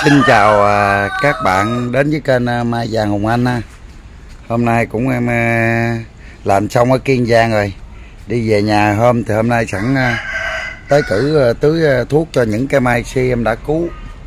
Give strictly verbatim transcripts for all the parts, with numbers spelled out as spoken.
Xin chào à, các bạn đến với kênh à, Mai Vàng Hùng Anh ha. Hôm nay cũng em à, làm xong ở Kiên Giang rồi, đi về nhà hôm thì hôm nay sẵn à, tới cử à, tưới à, thuốc cho những cây mai si em đã cứu,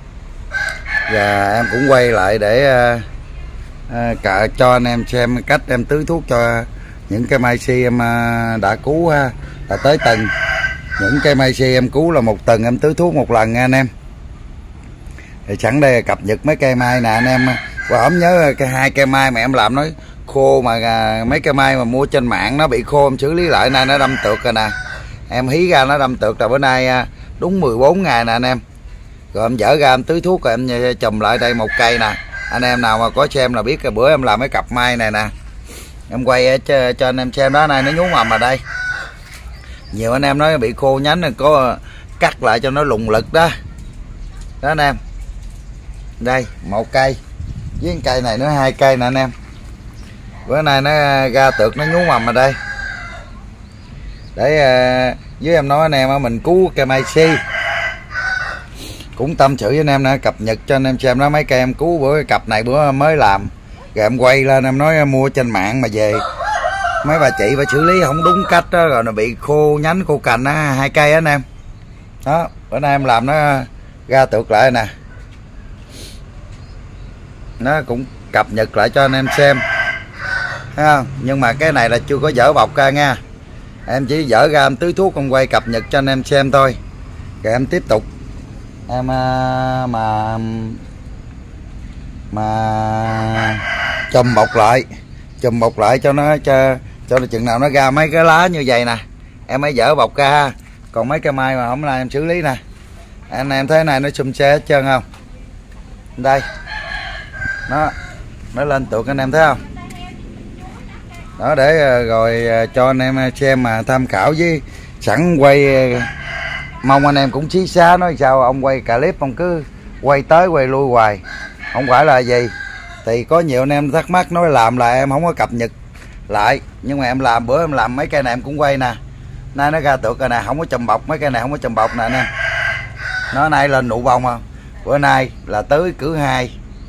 và em cũng quay lại để à, à, cả cho anh em xem cách em tưới thuốc cho những cây mai si em à, đã cứu ha. Là tới tuần những cây mai si em cứu là một tuần em tưới thuốc một lần nha anh em. Thì sẵn đây cập nhật mấy cây mai nè anh em. Và ổng nhớ cái hai cây mai mà em làm nói khô, mà mấy cây mai mà mua trên mạng nó bị khô em xử lý lại, nay nó đâm tược rồi nè. Em hí ra nó đâm tược rồi, bữa nay đúng mười bốn ngày nè anh em. Rồi em dở ra em tưới thuốc rồi em chùm lại đây một cây nè. Anh em nào mà có xem là biết cái bữa em làm cái cặp mai này nè. Em quay cho, cho anh em xem đó, này nó nhú mầm ở đây. Nhiều anh em nói bị khô nhánh này, có cắt lại cho nó lùng lực đó. Đó anh em. Đây một cây với cây này nữa hai cây nè anh em. Bữa nay nó ra tược nó nhú mầm ở đây. Để với em nói anh em mình cứu cây mai si, cũng tâm sự với anh em nè, cập nhật cho anh em xem đó. Mấy cây em cứu bữa cặp này bữa mới làm, rồi em quay lên em nói mua trên mạng mà về mấy bà chị phải xử lý không đúng cách đó, rồi nó bị khô nhánh khô cành á, hai cây á anh em. Đó bữa nay em làm nó ra tược lại nè, nó cũng cập nhật lại cho anh em xem. Thấy không? Nhưng mà cái này là chưa có dỡ bọc ra nha, em chỉ dỡ ra em tưới thuốc, em quay cập nhật cho anh em xem thôi. Rồi em tiếp tục em mà mà chùm bọc lại, chùm bọc lại cho nó cho cho nó chừng nào nó ra mấy cái lá như vậy nè em mới dỡ bọc ra. Còn mấy cây mai mà hôm nay em xử lý nè, anh em thấy này nó xum xe hết trơn không, đây nó nó lên tược anh em thấy không. Đó để rồi cho anh em xem mà tham khảo, với sẵn quay mong anh em cũng xí xá nói sao ông quay cả clip ông cứ quay tới quay lui hoài, không phải là gì. Thì có nhiều anh em thắc mắc nói làm là em không có cập nhật lại, nhưng mà em làm bữa em làm mấy cây này em cũng quay nè. Nay nó ra tược rồi nè, không có chùm bọc, mấy cây này không có chùm bọc nè anh em. Nó nay lên nụ bông không, bữa nay là tới cử hai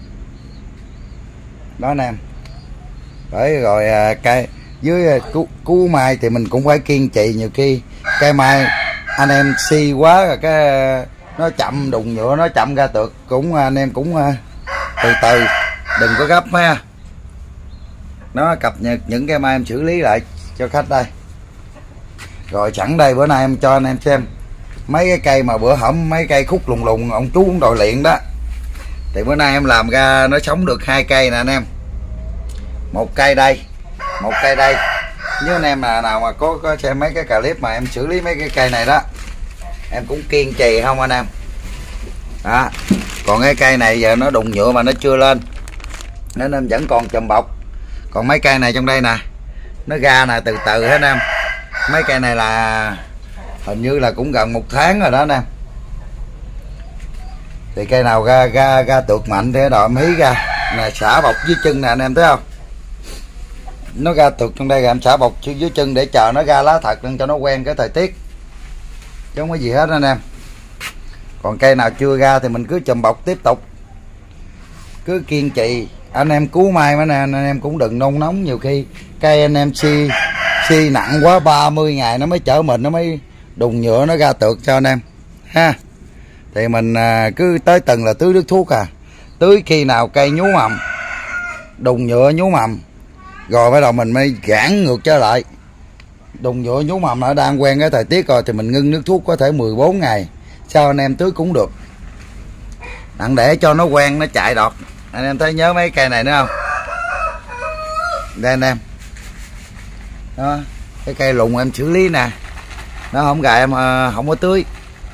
đó anh em. Đấy rồi cây dưới cứu, cứu mai thì mình cũng phải kiên trì, nhiều khi cây mai anh em si quá rồi cái nó chậm đùng nhựa, nó chậm ra tược, cũng anh em cũng từ từ đừng có gấp ha. Nó cập nhật những cây mai em xử lý lại cho khách đây. Rồi sẵn đây bữa nay em cho anh em xem mấy cái cây mà bữa hổm mấy cây khúc lùng lùng ông chú cũng đòi luyện đó, thì bữa nay em làm ra nó sống được hai cây nè anh em. Một cây đây, một cây đây. Nếu anh em là nào mà có có xem mấy cái clip mà em xử lý mấy cái cây này đó, em cũng kiên trì không anh em. Đó. Còn cái cây này giờ nó đụng nhựa mà nó chưa lên, nên em vẫn còn chùm bọc. Còn mấy cây này trong đây nè, nó ra nè từ từ hết anh em. Mấy cây này là hình như là cũng gần một tháng rồi đó anh em. Thì cây nào ra ra ra tược mạnh thế đó em hí ra nè, xả bọc dưới chân nè anh em thấy không. Nó ra tược trong đây rồi em xả bọc dưới chân để chờ nó ra lá thật, nên cho nó quen cái thời tiết, chứ không có gì hết anh em. Còn cây nào chưa ra thì mình cứ chùm bọc tiếp tục, cứ kiên trì. Anh em cứu mai mà nè, anh em cũng đừng nôn nóng. Nhiều khi cây anh em si si nặng quá, ba mươi ngày nó mới chở mình, nó mới đùng nhựa nó ra tược cho anh em ha. Thì mình à, cứ tới tuần là tưới nước thuốc à, tưới khi nào cây nhú mầm, đùng nhựa nhú mầm rồi bắt đầu mình mới giãn ngược trở lại. Đùng nhựa nhú mầm nó đang quen cái thời tiết rồi thì mình ngưng nước thuốc có thể mười bốn ngày sau anh em tưới cũng được, đặng để cho nó quen nó chạy đọt. Anh em thấy nhớ mấy cây này nữa không, đây anh em. Đó, cái cây lùng em xử lý nè, nó không gài em không có tưới.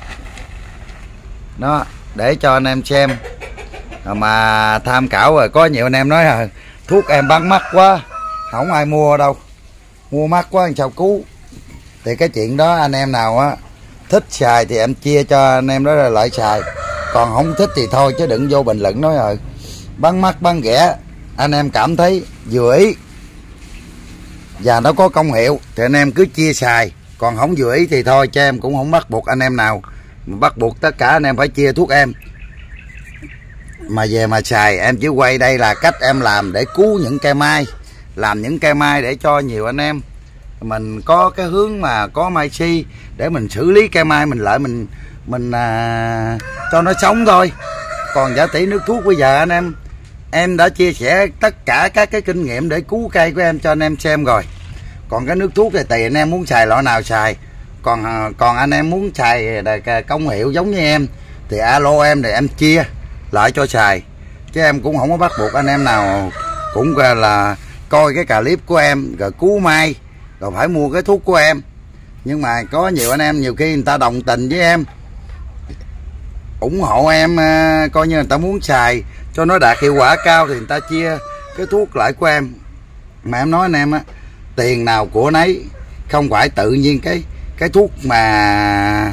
Đó để cho anh em xem mà tham khảo. Rồi có nhiều anh em nói là thuốc em bán mắc quá, không ai mua đâu, mua mắc quá làm sao cứu. Thì cái chuyện đó anh em nào á thích xài thì em chia cho anh em đó là lại xài, còn không thích thì thôi, chứ đừng vô bình luận nói rồi bán mắc bán rẻ. Anh em cảm thấy vừa ý và nó có công hiệu thì anh em cứ chia xài, còn không vừa ý thì thôi, cho em cũng không bắt buộc anh em nào, bắt buộc tất cả anh em phải chia thuốc em. mà về mà xài. Em chỉ quay đây là cách em làm để cứu những cây mai, làm những cây mai để cho nhiều anh em mình có cái hướng mà có mai si để mình xử lý cây mai mình lại mình mình à, cho nó sống thôi. Còn giả tỷ nước thuốc bây giờ anh em em đã chia sẻ tất cả các cái kinh nghiệm để cứu cây của em cho anh em xem rồi. Còn cái nước thuốc thì tùy anh em muốn xài loại nào xài. Còn còn anh em muốn xài công hiệu giống như em thì alo em để em chia lại cho xài, chứ em cũng không có bắt buộc anh em nào cũng là coi cái clip của em rồi cứu mai rồi phải mua cái thuốc của em. Nhưng mà có nhiều anh em nhiều khi người ta đồng tình với em, ủng hộ em, coi như người ta muốn xài cho nó đạt hiệu quả cao thì người ta chia cái thuốc lại của em. Mà em nói anh em á, tiền nào của nấy, không phải tự nhiên cái cái thuốc mà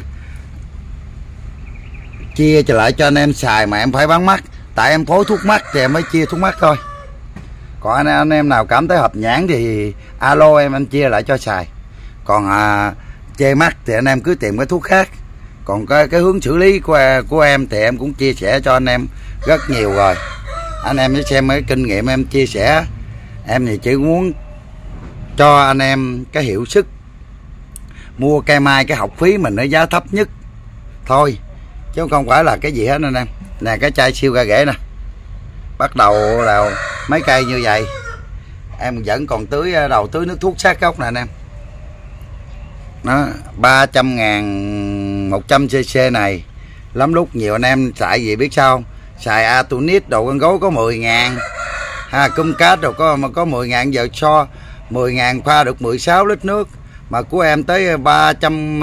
chia trở lại cho anh em xài mà em phải bán mắc. Tại em phối thuốc mắc thì em mới chia thuốc mắc thôi. Còn anh, anh em nào cảm thấy hợp nhãn thì alo em, em chia lại cho xài. Còn à, chê mắc thì anh em cứ tìm cái thuốc khác. Còn cái, cái hướng xử lý của, của em thì em cũng chia sẻ cho anh em rất nhiều rồi. Anh em xem cái kinh nghiệm em chia sẻ, em thì chỉ muốn cho anh em cái hiệu suất mua cây mai, cái học phí mình ở giá thấp nhất thôi, chứ không phải là cái gì hết anh em. Nè cái chai siêu ga ghẻ nè, bắt đầu là mấy cây như vậy em vẫn còn tưới đầu tưới nước thuốc sát gốc nè anh em. Nó ba trăm ngàn một trăm cc này. Lắm lúc nhiều anh em xài gì biết sao không? Xài Atunit đồ con gối có mười ngàn, ha, cúm cát đồ có mà có mười ngàn, giờ so mười ngàn pha được mười sáu lít nước. Mà của em tới ba trăm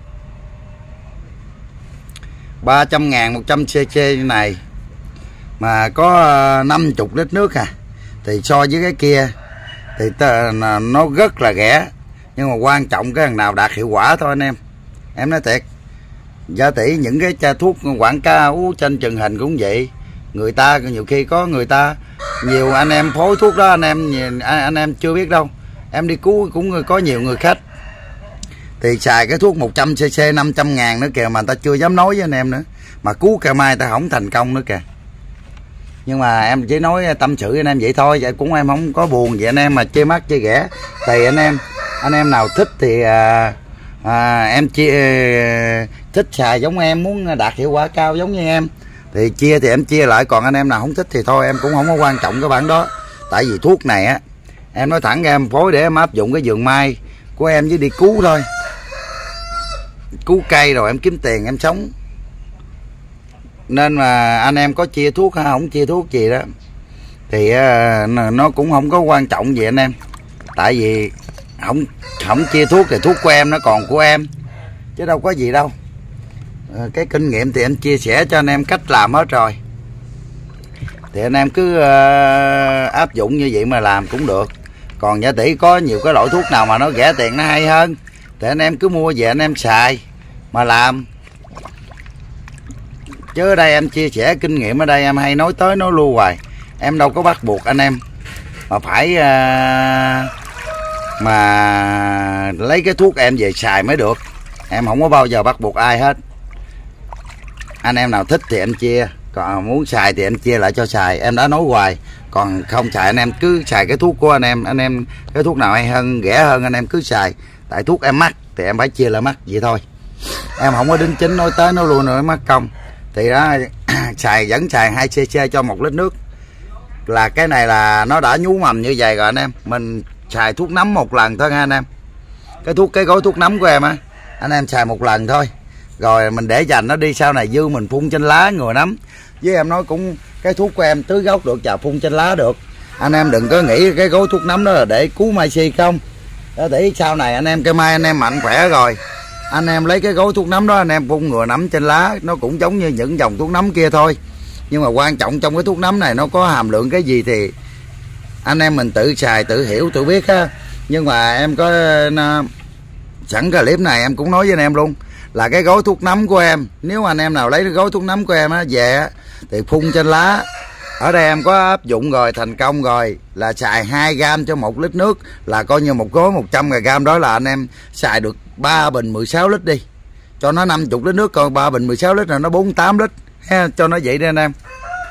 ba trăm ngàn một trăm cc này mà có năm mươi lít nước à, thì so với cái kia thì nó rất là rẻ. Nhưng mà quan trọng cái thằng nào đạt hiệu quả thôi anh em. Em nói thiệt, giả tỷ những cái cha thuốc quảng cáo trên truyền hình cũng vậy. Người ta nhiều khi có người ta nhiều anh em phối thuốc đó anh em anh em chưa biết đâu. Em đi cứu cũng có nhiều người khách thì xài cái thuốc một trăm cc năm trăm ngàn nữa kìa, mà người ta chưa dám nói với anh em nữa. Mà cứu cây mai ta không thành công nữa kìa. Nhưng mà em chỉ nói tâm sự anh em vậy thôi, vậy cũng em không có buồn vậy anh em mà chê mắc chê ghẻ. Tùy anh em, anh em nào thích thì à, à, em chia à, thích xài giống em, muốn đạt hiệu quả cao giống như em thì chia thì em chia lại. Còn anh em nào không thích thì thôi, em cũng không có quan trọng cái bản đó. Tại vì thuốc này á, em nói thẳng em phối để em áp dụng cái vườn mai của em với đi cứu thôi, cứu cây rồi em kiếm tiền em sống. Nên mà anh em có chia thuốc hay không chia thuốc gì đó thì uh, nó cũng không có quan trọng gì anh em. Tại vì không không chia thuốc thì thuốc của em nó còn của em, chứ đâu có gì đâu. uh, Cái kinh nghiệm thì em chia sẻ cho anh em cách làm hết rồi, thì anh em cứ uh, áp dụng như vậy mà làm cũng được. Còn giả tỷ có nhiều cái loại thuốc nào mà nó rẻ tiền nó hay hơn thì anh em cứ mua về anh em xài mà làm. Chứ ở đây em chia sẻ kinh nghiệm, ở đây em hay nói tới nói lui hoài. Em đâu có bắt buộc anh em mà phải uh, mà lấy cái thuốc em về xài mới được. Em không có bao giờ bắt buộc ai hết. Anh em nào thích thì em chia, còn muốn xài thì em chia lại cho xài. Em đã nói hoài. Còn không xài anh em cứ xài cái thuốc của anh em. Anh em cái thuốc nào hay hơn, rẻ hơn anh em cứ xài. Tại thuốc em mắc thì em phải chia lại mắc vậy thôi. Em không có đính chính nói tới nói lui nữa mắc công. Thì đó xài vẫn xài hai cc cho một lít nước. Là cái này là nó đã nhú mầm như vậy rồi anh em. Mình xài thuốc nấm một lần thôi nha anh em. Cái thuốc cái gói thuốc nấm của em á, anh em xài một lần thôi. Rồi mình để dành nó đi, sau này dư mình phun trên lá ngừa nấm. Với em nói cũng cái thuốc của em tưới gốc được và phun trên lá được. Anh em đừng có nghĩ cái gói thuốc nấm đó là để cứu mai si không. Để sau này anh em cây mai anh em mạnh khỏe rồi, anh em lấy cái gói thuốc nấm đó anh em phun ngừa nấm trên lá. Nó cũng giống như những dòng thuốc nấm kia thôi. Nhưng mà quan trọng trong cái thuốc nấm này nó có hàm lượng cái gì thì anh em mình tự xài, tự hiểu, tự biết ha. Nhưng mà em có sẵn cái clip này em cũng nói với anh em luôn là cái gói thuốc nấm của em, nếu anh em nào lấy cái gói thuốc nấm của em á về á thì phun trên lá. Ở đây em có áp dụng rồi, thành công rồi, là xài hai gam cho một lít nước, là coi như một gói một trăm gam đó là anh em xài được ba bình mười sáu lít đi. Cho nó năm mươi lít nước, còn ba bình mười sáu lít là nó bốn mươi tám lít ha, cho nó vậy đi anh em.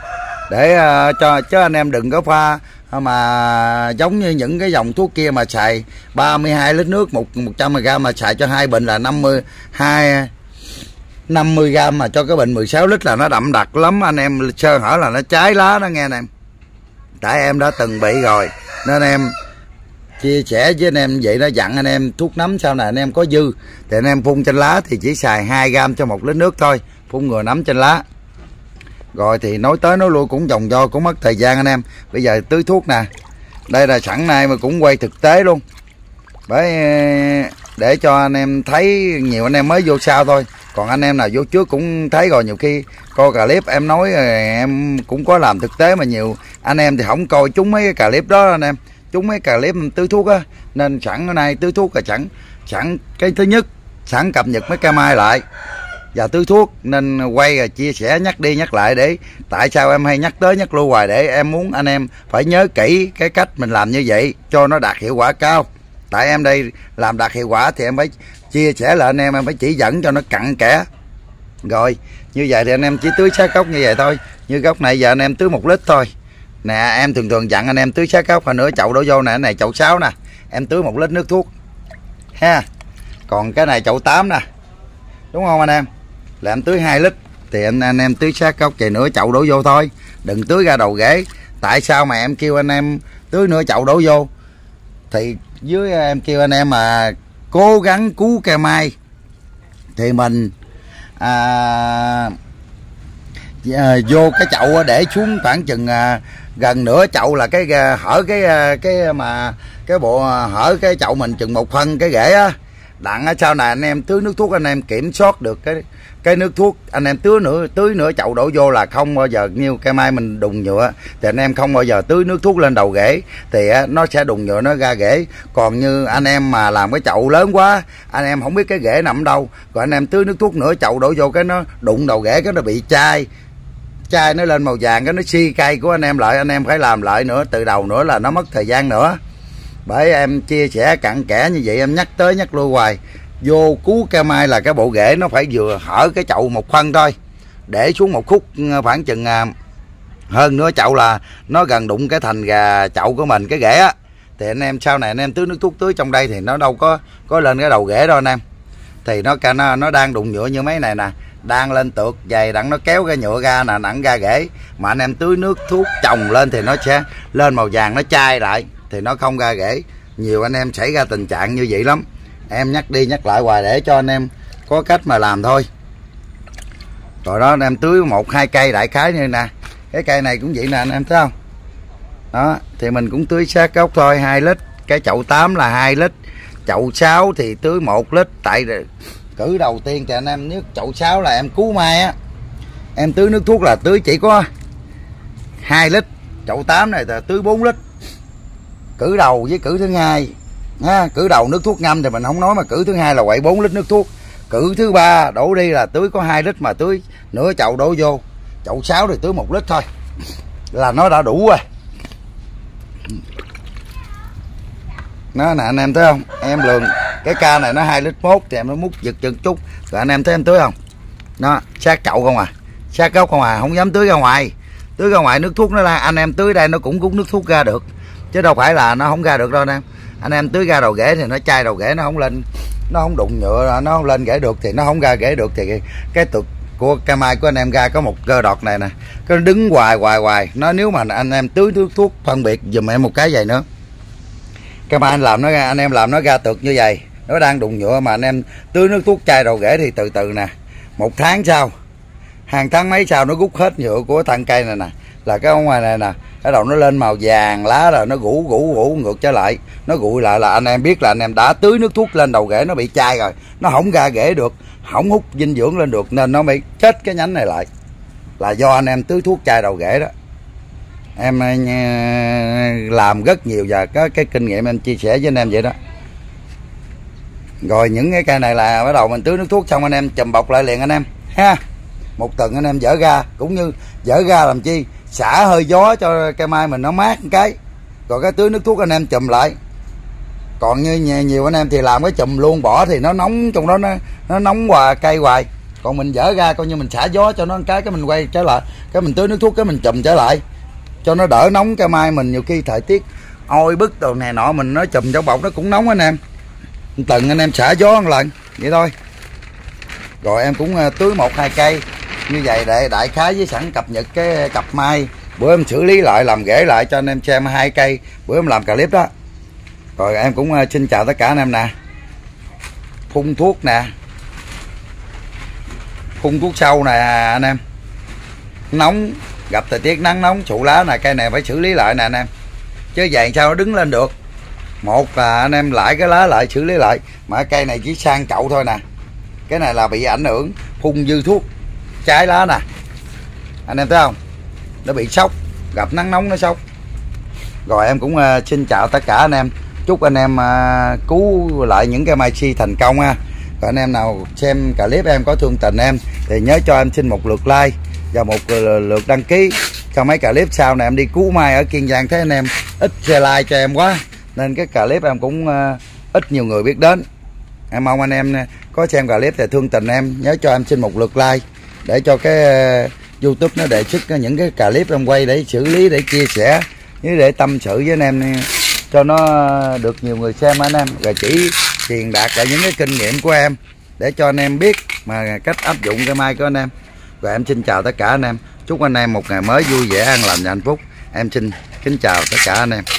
để uh, cho chứ anh em đừng có pha mà giống như những cái dòng thuốc kia mà xài ba mươi hai lít nước một một trăm gam mà xài cho hai bình là năm mươi hai năm mươi gam mà cho cái bình mười sáu lít là nó đậm đặc lắm anh em, sơ hở là nó cháy lá đó nghe anh em. Tại em đã từng bị rồi nên em chia sẻ với anh em vậy đó, dặn anh em thuốc nấm sau này anh em có dư thì anh em phun trên lá thì chỉ xài hai gam cho một lít nước thôi, phun ngừa nấm trên lá. Rồi thì nói tới nói lui cũng vòng vo cũng mất thời gian anh em. Bây giờ tưới thuốc nè, đây là sẵn nay mà cũng quay thực tế luôn bởi để cho anh em thấy, nhiều anh em mới vô sau thôi, còn anh em nào vô trước cũng thấy rồi. Nhiều khi coi clip em nói em cũng có làm thực tế mà nhiều anh em thì không coi chúng mấy cái clip đó anh em, chúng mấy clip tưới thuốc á, nên sẵn hôm nay tưới thuốc là sẵn sẵn cái thứ nhất sẵn cập nhật mấy cây mai lại và tưới thuốc, nên quay và chia sẻ nhắc đi nhắc lại. Để tại sao em hay nhắc tới nhắc lui hoài, để em muốn anh em phải nhớ kỹ cái cách mình làm như vậy cho nó đạt hiệu quả cao. Tại em đây làm đạt hiệu quả thì em phải chia sẻ lại anh em, em phải chỉ dẫn cho nó cặn kẽ. Rồi như vậy thì anh em chỉ tưới sát gốc như vậy thôi. Như gốc này giờ anh em tưới một lít thôi nè, em thường thường dặn anh em tưới sát gốc, hồi nữa chậu đổ vô nè, này chậu sáu nè, em tưới một lít nước thuốc ha. Còn cái này chậu tám nè, đúng không anh em, là em tưới hai lít thì anh anh em tưới sát gốc vậy nửa chậu đổ vô thôi, đừng tưới ra đầu rễ. Tại sao mà em kêu anh em tưới nửa chậu đổ vô thì dưới em kêu anh em mà cố gắng cứu cây mai thì mình à, à, vô cái chậu để xuống khoảng chừng à, gần nửa chậu là cái à, hở cái à, cái mà cái bộ à, hở cái chậu mình chừng một phân cái rễ á, đặng ở sau này anh em tưới nước thuốc anh em kiểm soát được cái cái nước thuốc. Anh em tưới nửa tưới nửa chậu đổ vô là không bao giờ, như cây mai mình đùng nhựa thì anh em không bao giờ tưới nước thuốc lên đầu rễ thì nó sẽ đùng nhựa nó ra rễ. Còn như anh em mà làm cái chậu lớn quá, anh em không biết cái rễ nằm đâu, rồi anh em tưới nước thuốc nửa chậu đổ vô cái nó đụng đầu rễ, cái nó bị chai chai nó lên màu vàng, cái nó si cây của anh em lại, anh em phải làm lại nữa từ đầu nữa là nó mất thời gian nữa. Bởi em chia sẻ cặn kẽ như vậy, em nhắc tới nhắc lui hoài. Vô cứu cây mai là cái bộ rễ nó phải vừa hở cái chậu một phân thôi, để xuống một khúc khoảng chừng hơn nửa chậu là nó gần đụng cái thành gà chậu của mình cái rễ á, thì anh em sau này anh em tưới nước thuốc tưới trong đây thì nó đâu có có lên cái đầu rễ đâu anh em. Thì nó nó nó đang đụng nhựa như mấy này nè, đang lên tược dày đặng nó kéo cái nhựa ra nè, nặng ra rễ, mà anh em tưới nước thuốc trồng lên thì nó sẽ lên màu vàng, nó chai lại thì nó không ra rễ. Nhiều anh em xảy ra tình trạng như vậy lắm, em nhắc đi nhắc lại hoài để cho anh em có cách mà làm thôi. Rồi đó anh em tưới một hai cây đại khái như nè, cái cây này cũng vậy nè anh em thấy không đó, thì mình cũng tưới sát gốc thôi, hai lít. Cái chậu tám là hai lít, chậu sáu thì tưới một lít. Tại cử đầu tiên thì anh em, nếu chậu sáu là em cứu mai á, em tưới nước thuốc là tưới chỉ có hai lít, chậu tám này là tưới bốn lít. Cử đầu với cử thứ hai ha, cử đầu nước thuốc ngâm thì mình không nói, mà cử thứ hai là quậy bốn lít nước thuốc, cử thứ ba đổ đi là tưới có hai lít mà tưới nửa chậu đổ vô. Chậu sáu thì tưới một lít thôi là nó đã đủ rồi. Nó nè anh em thấy không, em lường cái ca này nó hai lít mốt thì em nó múc giật giật chút, rồi anh em thấy em tưới không, nó sát chậu không à, sát gốc không à, không dám tưới ra ngoài. Tưới ra ngoài nước thuốc nó ra, anh em tưới đây nó cũng cúng nước thuốc ra được, chứ đâu phải là nó không ra được đâu anh em. Anh em tưới ra đầu rễ thì nó chai đầu rễ, nó không lên, nó không đụng nhựa, nó không lên rễ được thì nó không ra rễ được. Thì cái tược của cây mai của anh em ra có một cơ đọt này nè, cái đứng hoài hoài hoài nó, nếu mà anh em tưới nước thuốc phân biệt dùm em một cái vậy nữa, cây mai anh làm nó ra, anh em làm nó ra tược như vậy, nó đang đụng nhựa mà anh em tưới nước thuốc chai đầu rễ thì từ từ nè, một tháng sau, hàng tháng mấy sau nó rút hết nhựa của thân cây này nè, là cái ở ngoài này nè, cái đầu nó lên màu vàng lá rồi nó rũ rũ rũ ngược trở lại, nó rụi lại là anh em biết là anh em đã tưới nước thuốc lên đầu rễ, nó bị chai rồi, nó không ra rễ được, không hút dinh dưỡng lên được, nên nó bị chết cái nhánh này lại, là do anh em tưới thuốc chai đầu rễ đó. Em làm rất nhiều và có cái kinh nghiệm em chia sẻ với anh em vậy đó. Rồi những cái cây này là bắt đầu mình tưới nước thuốc xong anh em chùm bọc lại liền anh em ha. Một tuần anh em dỡ ra, cũng như dỡ ra làm chi xả hơi gió cho cây mai mình nó mát một cái, rồi cái tưới nước thuốc anh em chùm lại. Còn như nhiều anh em thì làm cái chùm luôn bỏ thì nó nóng trong đó, nó nó nóng hoài cây hoài. Còn mình dỡ ra coi như mình xả gió cho nó một cái, cái mình quay trở lại, cái mình tưới nước thuốc, cái mình chùm trở lại cho nó đỡ nóng. Cây mai mình nhiều khi thời tiết oi bức đồ này nọ, mình nó chùm trong bọc nó cũng nóng anh em. Từng anh em xả gió một lần vậy thôi. Rồi em cũng tưới một hai cây như vậy để đại khái với sẵn cập nhật cái cặp mai bữa em xử lý lại, làm rễ lại cho anh em xem hai cây bữa em làm clip đó. Rồi em cũng xin chào tất cả anh em nè. Phun thuốc nè, phun thuốc sâu nè anh em. Nóng, gặp thời tiết nắng nóng sụ lá nè, cây này phải xử lý lại nè anh em, chứ vậy sao nó đứng lên được. Một là anh em lại cái lá lại xử lý lại, mà cây này chỉ sang chậu thôi nè, cái này là bị ảnh hưởng phun dư thuốc trái lá nè anh em thấy không, nó bị sốc, gặp nắng nóng nó sốc. Rồi em cũng uh, xin chào tất cả anh em, chúc anh em uh, cứu lại những cây mai si thành công ha. Còn anh em nào xem clip em có thương tình em thì nhớ cho em xin một lượt like và một lượt đăng ký cho mấy clip sau này em đi cứu mai ở Kiên Giang. Thấy anh em ít share like cho em quá nên cái clip em cũng uh, ít nhiều người biết đến. Em mong anh em có xem clip thì thương tình em nhớ cho em xin một lượt like để cho cái uh, YouTube nó đề xuất những cái clip em quay để xử lý, để chia sẻ, như để tâm sự với anh em cho nó được nhiều người xem anh em, rồi chỉ truyền đạt lại những cái kinh nghiệm của em để cho anh em biết mà cách áp dụng cái mai của anh em. Rồi em xin chào tất cả anh em, chúc anh em một ngày mới vui vẻ, an lành và hạnh phúc. Em xin kính chào tất cả anh em.